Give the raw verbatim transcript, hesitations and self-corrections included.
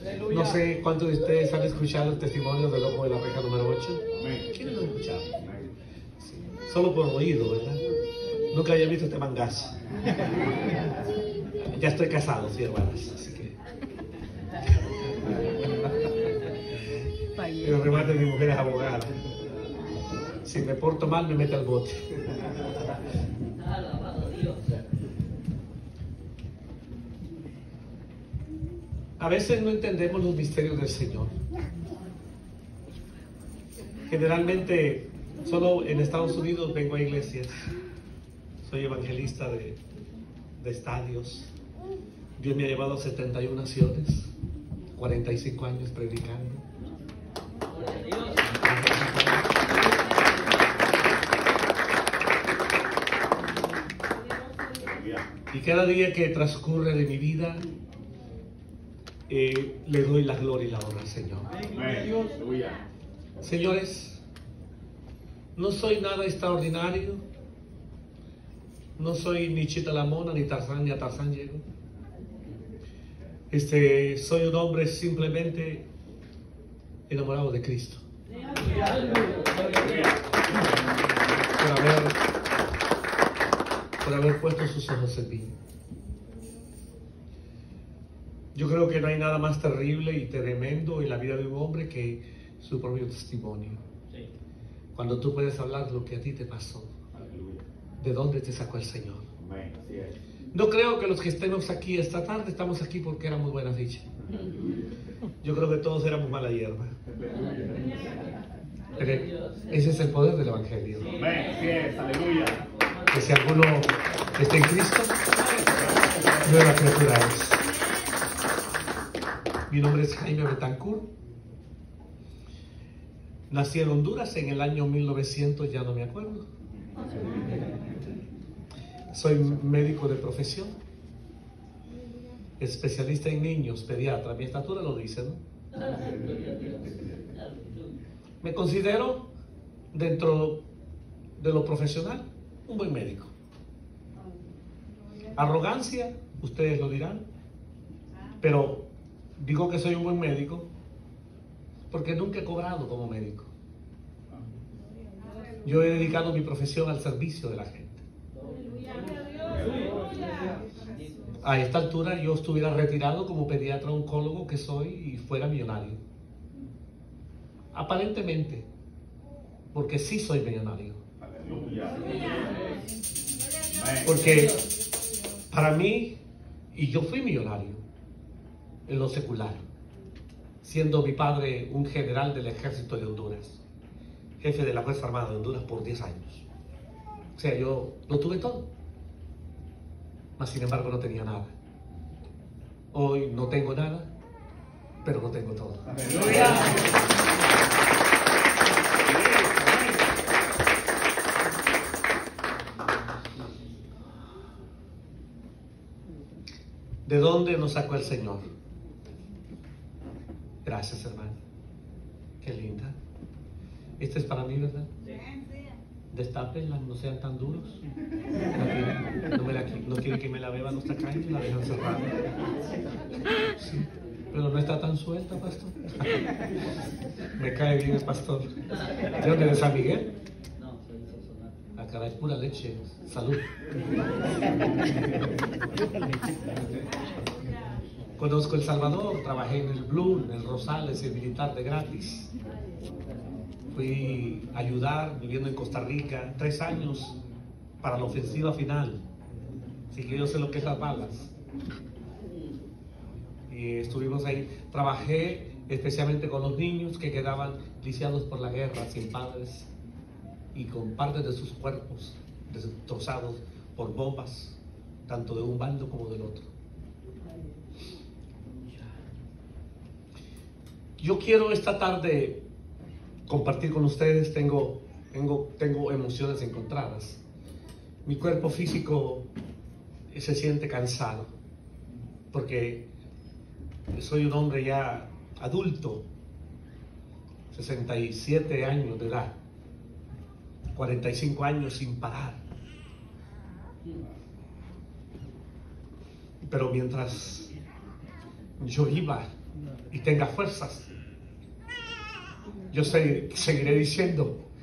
No sé cuántos de ustedes han escuchado el testimonio del loco de la reja número ocho. ¿Quiénes lo han escuchado? Sí. Solo por oído, ¿verdad? Nunca había visto este mangazo. Ya estoy casado, sí, hermanas, así que... El remate de mi mujer es abogada. Si me porto mal, me mete al bote. A veces no entendemos los misterios del Señor. Generalmente, solo en Estados Unidos vengo a iglesias. Soy evangelista de, de estadios. Dios me ha llevado a setenta y una naciones, cuarenta y cinco años predicando. Y cada día que transcurre de mi vida, eh, le doy la gloria y la honra al Señor. Señores, no soy nada extraordinario. No soy ni Chita la Mona, ni Tarzán, ni a Tarzán llego. Este, soy un hombre simplemente enamorado de Cristo. Por haber, por haber puesto sus ojos en mí. Yo creo que no hay nada más terrible y tremendo en la vida de un hombre que su propio testimonio. Cuando tú puedes hablar de lo que a ti te pasó. ¿De dónde te sacó el Señor? No creo que los que estemos aquí esta tarde estamos aquí porque éramos buenas dichas. Yo creo que todos éramos mala hierba. Pero ese es el poder del Evangelio. Que si alguno está en Cristo, nueva criatura es. Mi nombre es Jaime Betancourt. Nací en Honduras en el año mil novecientos, ya no me acuerdo. Soy médico de profesión, especialista en niños, pediatra. Mi estatura lo dice, ¿no? Me considero, dentro de lo profesional, un buen médico. Arrogancia, ustedes lo dirán, pero digo que soy un buen médico porque nunca he cobrado como médico. Yo he dedicado mi profesión al servicio de la gente. A esta altura yo estuviera retirado como pediatra oncólogo que soy y fuera millonario. Aparentemente, porque sí soy millonario. Porque para mí, y yo fui millonario en lo secular, siendo mi padre un general del ejército de Honduras, jefe de la Fuerza Armada de Honduras por diez años. O sea, yo lo tuve todo. Mas sin embargo no tenía nada. Hoy no tengo nada, pero no tengo todo. ¡Aleluya! ¿De dónde nos sacó el Señor? Gracias, hermano. Qué linda. Esta es para mí, ¿verdad? Destápenla, no sean tan duros. No, me la, no quiere que me la beba, no está cayendo, la dejan cerrada. Sí, pero no está tan suelta, pastor. Me cae bien el pastor. ¿De dónde? ¿De San Miguel? No, soy de Sonsonate. Ah, caray, es pura leche. Salud. Conozco El Salvador, trabajé en el Blue, en el Rosales, el militar de gratis. Fui a ayudar viviendo en Costa Rica tres años para la ofensiva final. Así que yo sé lo que es las balas. Y estuvimos ahí. Trabajé especialmente con los niños que quedaban lisiados por la guerra, sin padres y con partes de sus cuerpos destrozados por bombas, tanto de un bando como del otro. Yo quiero esta tarde compartir con ustedes. Tengo, tengo, tengo emociones encontradas. Mi cuerpo físico se siente cansado porque soy un hombre ya adulto, sesenta y siete años de edad, cuarenta y cinco años sin parar. Pero mientras yo iba y tenga fuerzas. Yo seguiré diciendo